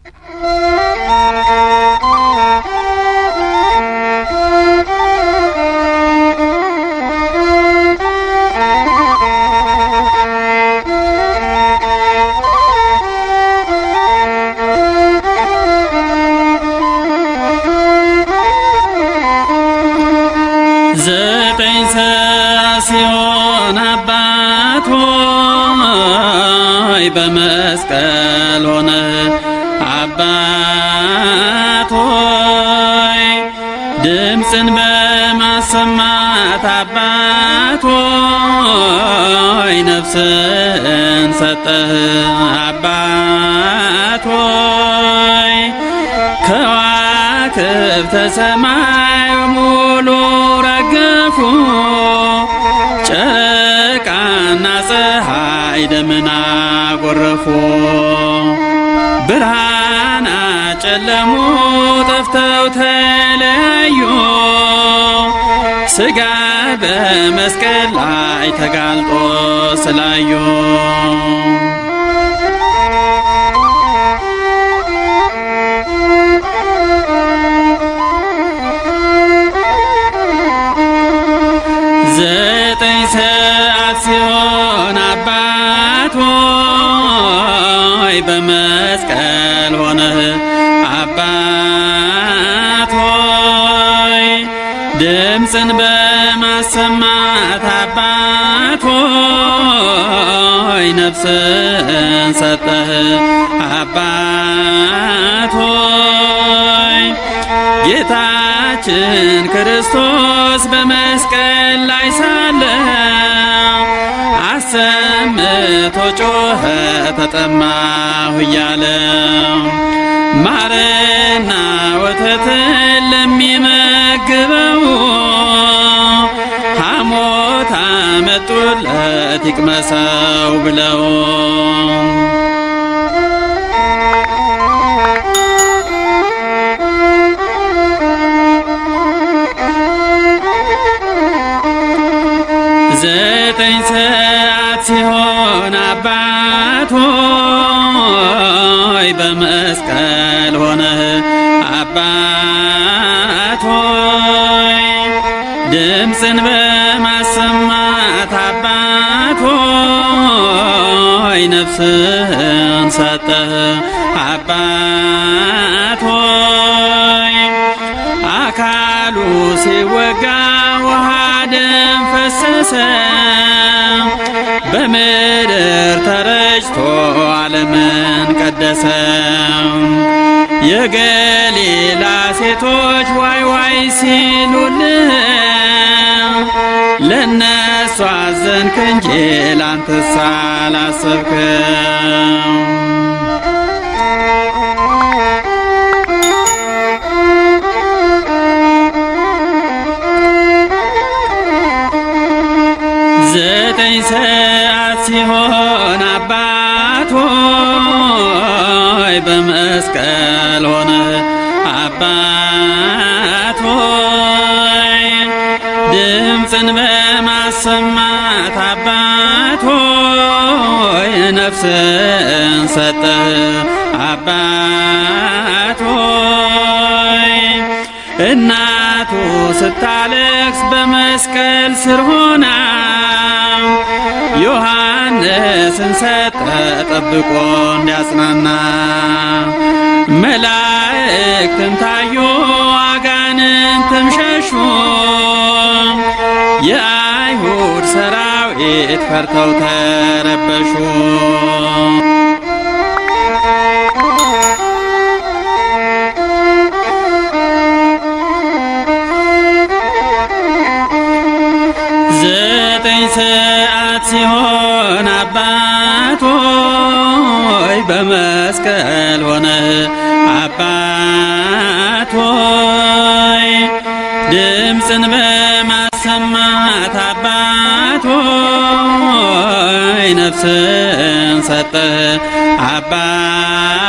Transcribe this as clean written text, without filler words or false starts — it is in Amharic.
ሲሆን አባት ሆይ በመስቀል ሆነ አባት ሆይ ድምፅን በማሰማት አባት ሆይ ነፍስን ሰጠህ አባት ሆይ ከዋክብተ ሰማይ ሙሉ ረገፉ ጨረቃና ፀሐይ ደመና ጎረፉ ብርሃን ጨለሙ ጠፍተው ተለዩ ስጋ በመስቀል ላይ ተጋልጦ ስላዩ ዘጠኝ ሰዓት ሲሆን አባት ሆይ በመስቀል ሆነ አባት ሆይ ድምፅን በማሰማት አባት ሆይ ነፍስን ሰጠህ አባት ሆይ ጌታችን ክርስቶስ በመስቀል ላይ ሳለ አሰምቶ ጮኸ ተጠማሁ እያለ ማርና ወተትን ለሚመግበው ሐሞት አመጡለት ይቅመሰው ብለው ዘጠኝ ሰዓት ሲሆን አባት ሆይ በመስቀል ሆነ አባት ሆይ ድምፅን በማሰማት አባት ሆይ ነፍስን ሰጠህ አባት ሆይ አካሉ ሲወጋ ውሃ ደም ፈሰሰ በምድር ተረጭቶ ዓለምን ቀደሰ የገሊላ ሴቶች ዋይ ዋይ ሲሉልህ ለነሱ አዘንክ እንጂ ላንተስ አላሰብክም ዘጠኝ ሰዓት ሲሆን አባት ሆይ በመስቀል ሆነ አባት ሆይ ድምፅን በማሰማት አባት ሆይ ነፍስን ሰጠህ አባት ሆይ እናቱ ስታለቅስ በመስቀል ስር ሆና ዮሐንስን ሰጠ ጠብቆ እንዲያጽናና መላእክትም ታዩ አጋንንትም ሸሹ የአይሁድ ሰራዊት ፈርተው ተረበሹ ዘጠኝ ሰዓት ሲሆን አባት ሆይ በመስቀል ሆነ አባት ሆይ ድምፅን በማሰማት አባት ሆይ ነፍስን ሰጠህ አባት